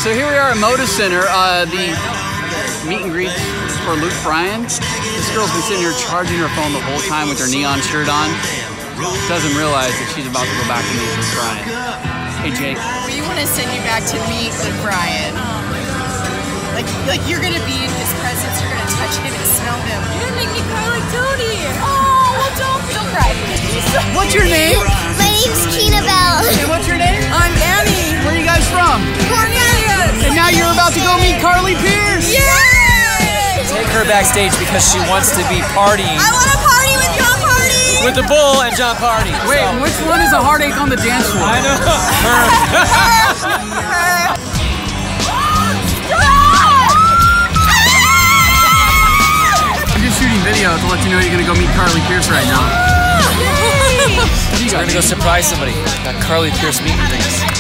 So here we are at Moda Center, the meet and greet for Luke Bryan. This girl's been sitting here charging her phone the whole time with her neon shirt on. Doesn't realize that she's about to go back to meet Luke Bryan. Hey Jake. We want to send you back to meet Luke Bryan. Like you're gonna be in his presence. You're gonna touch him and smell him. You're gonna make me cry like Tony. Oh, well, don't cry. What's your name? My name's Keena Bell. Hey, what's your name? I'm Annie. Where are you guys from? Cornelius. And now you're about to go meet Carly Pierce. Yay! Take her backstage because she wants to be partying I want to party with John Party. with the Bull and John Party. Wait, which one is a heartache on the dance floor? I know. I'm just shooting video to let you know you're gonna go meet Carly Pierce right now. We're gonna go surprise somebody. Got Carly Pierce meet and greets.